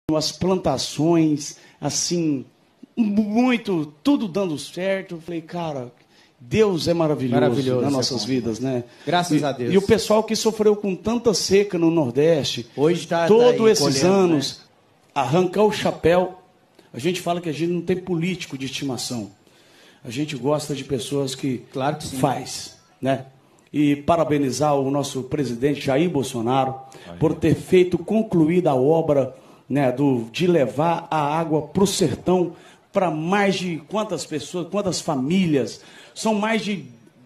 as plantações, assim, muito, tudo dando certo. Eu falei, cara, Deus é maravilhoso nas nossas vidas, né? Graças a Deus. E o pessoal que sofreu com tanta seca no Nordeste, hoje todos esses anos, né? Arrancar o chapéu. A gente fala que a gente não tem político de estimação. A gente gosta de pessoas que, claro que sim, faz, né? E parabenizar o nosso presidente Jair Bolsonaro por ter feito, concluída a obra, né, de levar a água para o sertão, para mais de quantas pessoas, quantas famílias. São mais de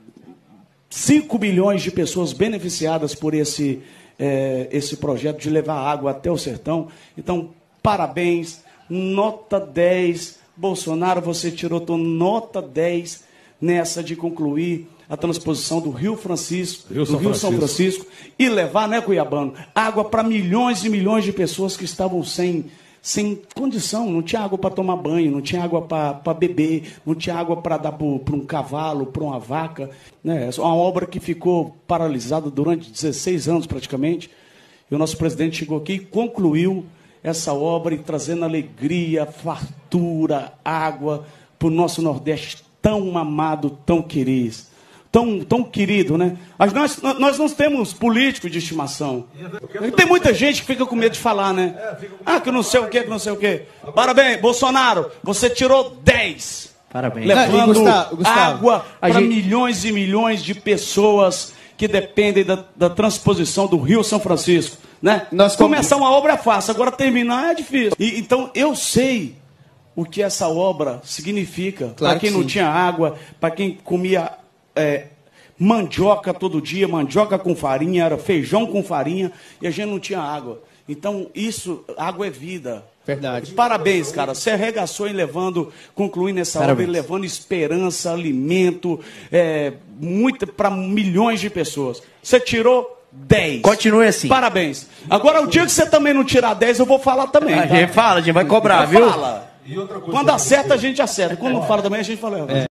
5 milhões de pessoas beneficiadas por esse projeto de levar água até o sertão. Então, parabéns, nota 10. Bolsonaro, você tirou tua nota 10 nessa de concluir a transposição do Rio São Francisco e levar, né, Cuiabano, água para milhões e milhões de pessoas que estavam sem condição, não tinha água para tomar banho, não tinha água para beber, não tinha água para dar para um cavalo, para uma vaca, né? É uma obra que ficou paralisada durante 16 anos praticamente, e o nosso presidente chegou aqui e concluiu essa obra e trazendo alegria, fartura, água para o nosso Nordeste tão amado, tão querido. Tão querido, né? Mas nós não temos político de estimação. Tem muita gente que fica com medo de falar, né? Que não sei o quê, que não sei o quê. Parabéns, Bolsonaro, você tirou 10. Parabéns. Levando Gustavo, água para milhões e milhões de pessoas que dependem da transposição do Rio São Francisco, né? Começar uma obra é fácil, agora terminar é difícil. Então, eu sei o que essa obra significa. Para quem não tinha água, para quem comia mandioca todo dia, mandioca com farinha, era feijão com farinha, e a gente não tinha água. Então, água é vida. Verdade. Parabéns, cara. Você arregaçou em concluindo essa obra, levando esperança, alimento, para milhões de pessoas. Você tirou 10. Continue assim. Parabéns. Agora, o dia que você também não tirar 10, eu vou falar também. A gente fala, a gente vai cobrar, viu? Fala. Quando acerta, a gente acerta. Quando não fala também, a gente fala.